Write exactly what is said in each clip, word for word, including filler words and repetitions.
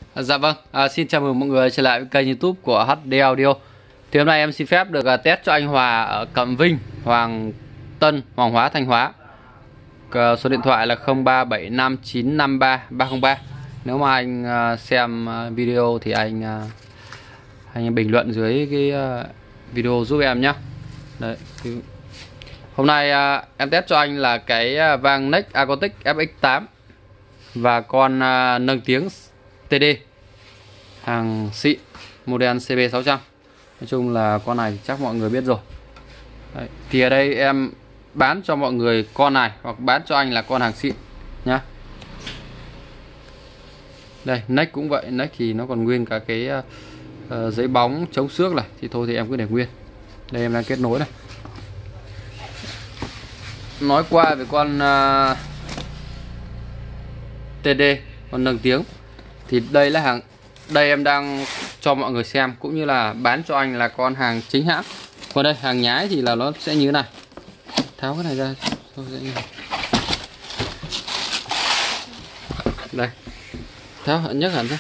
Dạ vâng, à, xin chào mừng mọi người trở lại với kênh YouTube của hát đê Audio. Thì hôm nay em xin phép được uh, test cho anh Hòa ở Cẩm Vinh, Hoàng Tân, Hoàng Hóa, Thanh Hóa. uh, Số điện thoại là không ba bảy năm chín năm ba ba không ba. Nếu mà anh uh, xem uh, video thì anh uh, anh bình luận dưới cái uh, video giúp em nhé. Đấy, thì hôm nay uh, em test cho anh là cái uh, vang Next Acoustic ép ích tám và con uh, nâng tiếng tê đê hàng xịn model xê bê sáu trăm. Nói chung là con này chắc mọi người biết rồi. Đấy, thì ở đây em bán cho mọi người con này hoặc bán cho anh là con hàng xịn nhá. Đây, Next cũng vậy, Next thì nó còn nguyên cả cái uh, giấy bóng chống xước này, thì thôi thì em cứ để nguyên. Đây em đang kết nối này. Nói qua về con uh, tê đê, con nâng tiếng, thì đây là hàng, đây em đang cho mọi người xem cũng như là bán cho anh là con hàng chính hãng. Còn đây hàng nhái thì là nó sẽ như thế này. Tháo cái này ra thôi sẽ như này. Đây, tháo nhấc hẳn ra.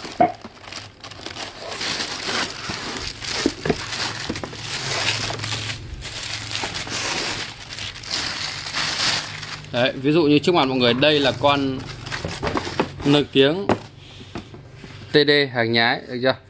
Đấy, ví dụ như trước mặt mọi người đây là con nâng tiếng tê đê hàng nhái, được chưa?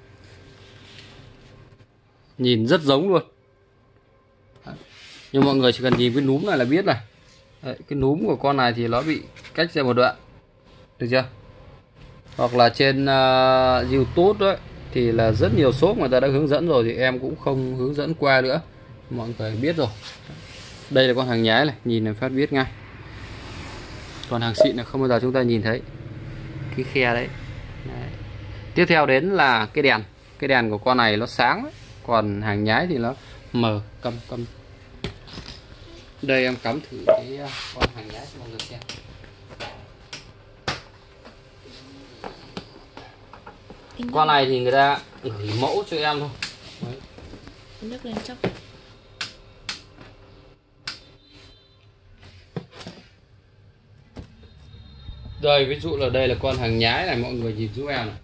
Nhìn rất giống luôn. Đấy. Nhưng mọi người chỉ cần nhìn cái núm này là biết này. Đấy, cái núm của con này thì nó bị cách ra một đoạn, được chưa? Hoặc là trên uh, YouTube đấy thì là rất nhiều shop người ta đã hướng dẫn rồi, thì em cũng không hướng dẫn qua nữa, mọi người biết rồi. Đây là con hàng nhái này, nhìn là phát biết ngay. Còn hàng xịn là không bao giờ chúng ta nhìn thấy cái khe đấy. Đấy. Tiếp theo đến là cái đèn. Cái đèn của con này nó sáng đấy. Còn hàng nhái thì nó mờ, câm câm. Đây em cắm thử cái con hàng nhái cho mọi người xem. Con này thì người ta gửi mẫu cho em thôi. Đấy. Nước lên chốc. Đây ví dụ là đây là con hàng nhái này, mọi người nhìn giúp em này.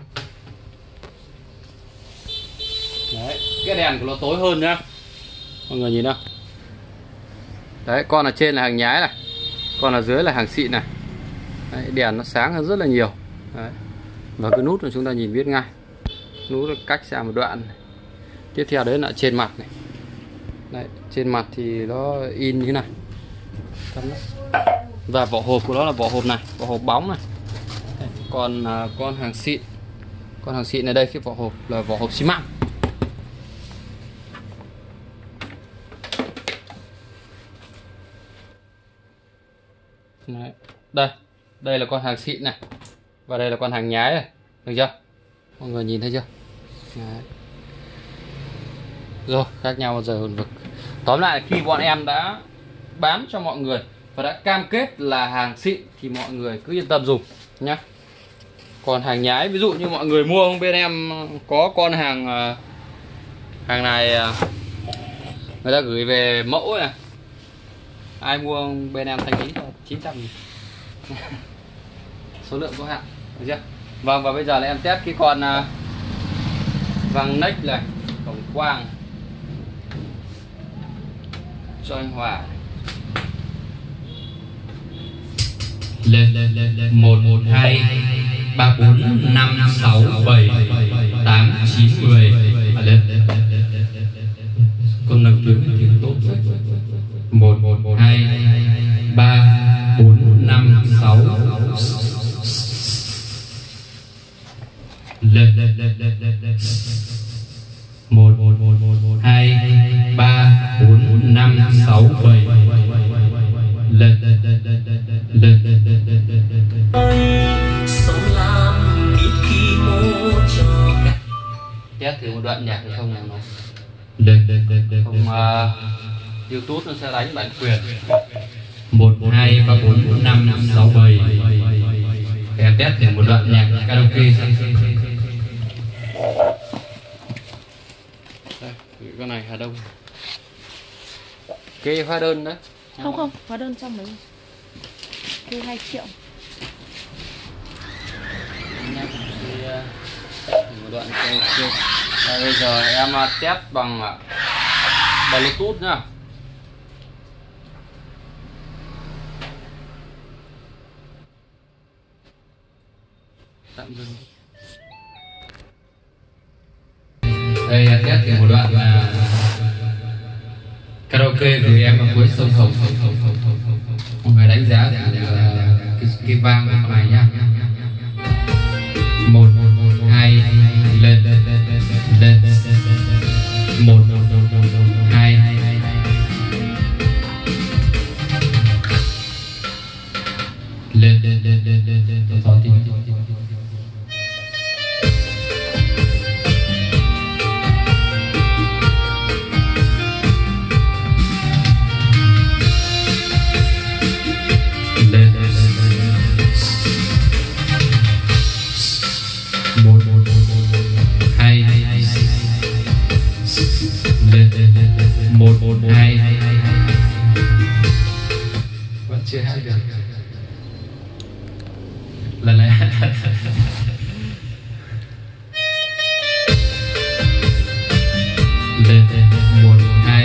Đấy, cái đèn của nó tối hơn nhá. Mọi người nhìn đâu. Đấy, con ở trên là hàng nhái này, con ở dưới là hàng xịn này. Đấy, đèn nó sáng hơn rất là nhiều. Đấy. Và cái nút là chúng ta nhìn biết ngay. Nút nó cách xa một đoạn này. Tiếp theo đấy là trên mặt này. Đấy, trên mặt thì nó in như thế này. Và vỏ hộp của nó là vỏ hộp này, vỏ hộp bóng này. Đấy, còn à, con hàng xịn, con hàng xịn ở đây cái vỏ hộp là vỏ hộp xi măng. Đấy. Đây, đây là con hàng xịn này, và đây là con hàng nhái này, được chưa? Mọi người nhìn thấy chưa? Đấy. Rồi, khác nhau bao giờ hồn vực. Tóm lại khi bọn em đã bán cho mọi người và đã cam kết là hàng xịn thì mọi người cứ yên tâm dùng nhé. Còn hàng nhái, ví dụ như mọi người mua bên em có con hàng hàng này người ta gửi về mẫu này, ai mua bên em thanh lý chín trăm nghìn. Số lượng có hạn, được chưa? Vâng, và bây giờ là em test cái con uh, vang Next này, cổng quang cho anh Hòa. Lên lên lên lên một một hai ba bốn năm sáu bảy tám chín mười. Lên lên con nâng tiếng tiếng tốt. Một một một hai ba bốn năm sáu. Lên lên lên lên lên một một một một hai ba bốn năm sáu bảy. Lên lên lên lên lên lên lên lên lên. Test thử một đoạn nhạc thì không nào nó lên lên lên lên không uh, YouTube nó sẽ đánh bản quyền. Một hai ba bốn năm năm sáu bảy. Em test thử một đoạn nhạc karaoke xem. Đây, con này Hà Đông. Kê hóa đơn đấy. Không không, hóa đơn trong đấy. Kê hai triệu. Nhạc thì đoạn karaoke. Đây, bây giờ em test bằng Bluetooth nhá. Tạm dừng. Đây test thì một đoạn là karaoke gửi em ở cuối sông Hồng. Mọi người đánh giá thì cái, cái vang của con này nhá. Một, hai, lên, lên, một, hai, lên, lên, lên, lên, lên, lên, to tí. Một, hai, lên, một, hai, vẫn chưa hát được. Lần này lên, một, hai,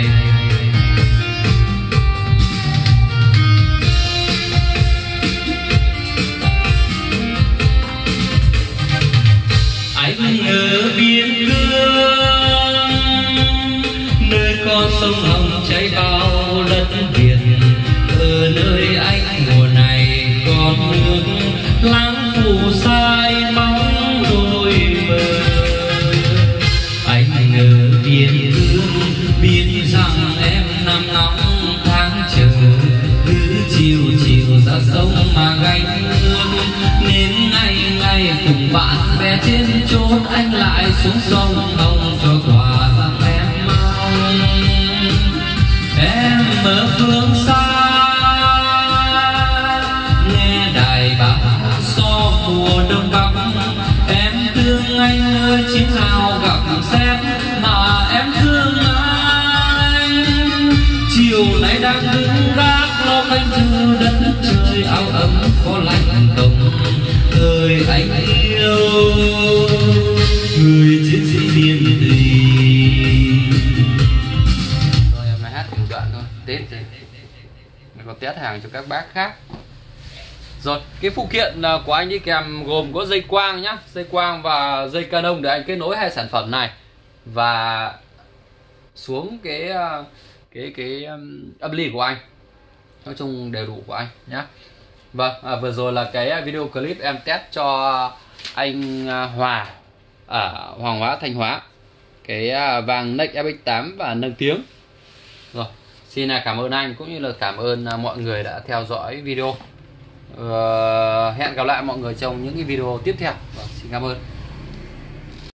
anh ở biên cương nơi con sông Hồng chảy bao đất Việt. Ở nơi anh mùa này còn nước lắng phủ sai bóng đôi bờ. Anh ở biên cương biết rằng em nằm nóng tháng chờ, cứ chiều chiều ra sông mà gánh nước, nên ngày ngày cùng bạn bè trên chốt anh lại xuống sông Hồng cho quà tặng em mong. Em ở phương xa nghe đài bão so mùa đông bắc, em thương anh ơi chiến hào gặp xét mà em thương anh. Chiều nay đang đứng gác lo canh thư đất trời áo ấm có lạnh đồng. Ơi anh yêu người chiến sĩ biên thùy. Rồi em lại hát từng đoạn thôi, test rồi. Mình còn test hàng cho các bác khác. Rồi, cái phụ kiện của anh đi kèm gồm có dây quang nhá, dây quang và dây Canon để anh kết nối hai sản phẩm này và xuống cái cái cái âm ly của anh. Nói chung đầy đủ của anh nhá. Vâng, à, vừa rồi là cái video clip em test cho anh Hòa ở Hoàng Hóa, Thanh Hóa, cái vàng Nex ép ích tám và nâng tiếng. Rồi, xin cảm ơn anh cũng như là cảm ơn mọi người đã theo dõi video. Ờ, hẹn gặp lại mọi người trong những cái video tiếp theo. Vâng, xin cảm ơn.